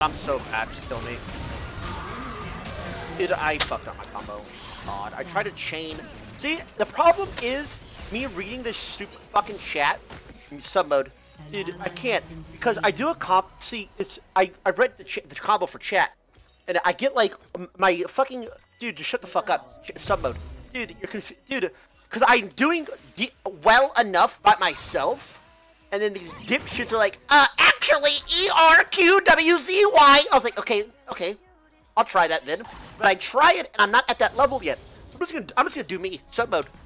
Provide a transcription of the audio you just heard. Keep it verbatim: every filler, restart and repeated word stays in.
I'm so bad. Just kill me. Dude, I fucked up my combo. God, I tried to chain. See, the problem is me reading this stupid fucking chat sub mode. Dude, I can't because I do a comp. See, it's I I read the ch the combo for chat, and I get like my fucking dude. Just shut the fuck up. Sub mode, dude. You're confused, dude. Because I'm doing well enough by myself, and then these dipshits are like, uh, actually, E R Q W Z Y. I was like, okay, okay, I'll try that then. But I try it, and I'm not at that level yet. I'm just gonna, I'm just gonna do me sub mode.